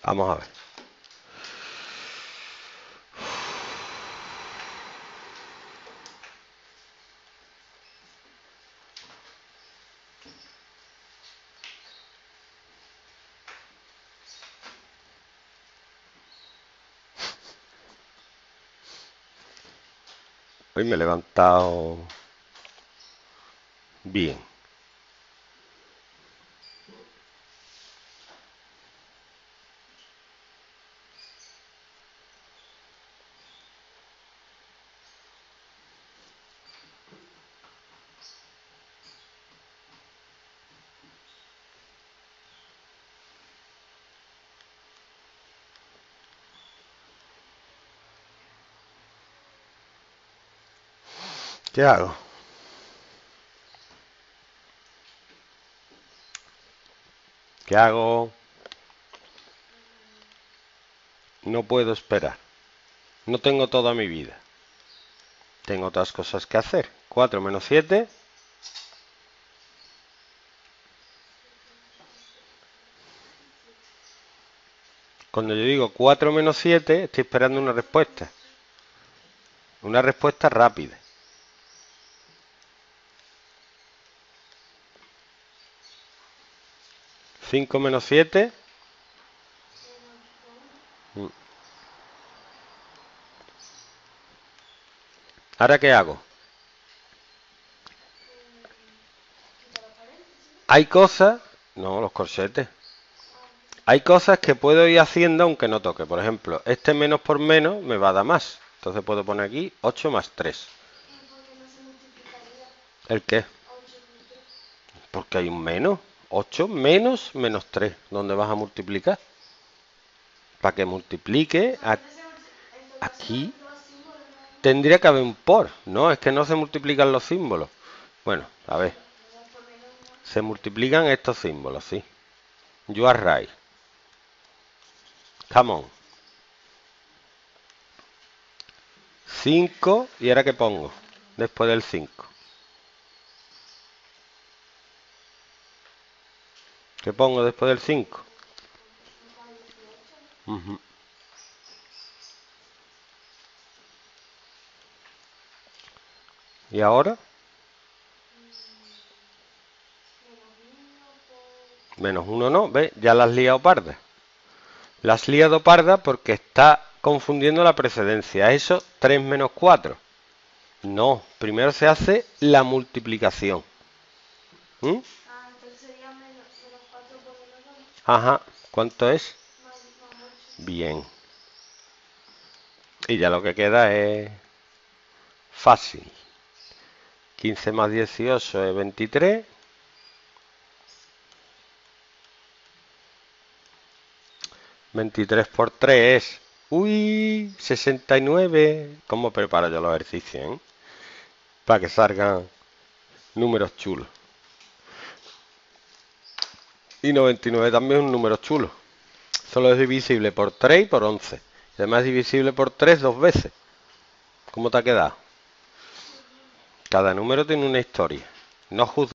Vamos a ver. Hoy me he levantado bien. ¿Qué hago? ¿Qué hago? No puedo esperar. No tengo toda mi vida. Tengo otras cosas que hacer. 4 menos 7. Cuando yo digo 4 menos 7, estoy esperando una respuesta. Una respuesta rápida. 5 menos 7. ¿Ahora qué hago? Hay cosas... No, los corchetes. Hay cosas que puedo ir haciendo aunque no toque. Por ejemplo, este menos por menos me va a dar más. Entonces puedo poner aquí 8 más 3. ¿El qué? Porque hay un menos. 8 menos menos 3. ¿Dónde vas a multiplicar? Para que multiplique aquí tendría que haber un por. No, es que no se multiplican los símbolos. Bueno, a ver. Se multiplican estos símbolos, sí. You are right. Come on. 5. ¿Y ahora qué pongo? Después del 5. ¿Qué pongo después del 5? ¿Y ahora? Menos 1 no, ¿ves? Ya la has liado parda. La has liado parda porque está confundiendo la precedencia. Eso 3 menos 4. No, primero se hace la multiplicación. ¿Mm? Entonces sería menos 4 por menos 2. Ajá, ¿cuánto es? Más 8. Bien. Y ya lo que queda es fácil. 15 más 18 es 23. 23 por 3 es... ¡Uy! 69. ¿Cómo preparo yo los ejercicios, eh? Para que salgan números chulos. Y 99 también es un número chulo. Solo es divisible por 3 y por 11. Y además es divisible por 3 dos veces. ¿Cómo te ha quedado? Cada número tiene una historia. No juzgues.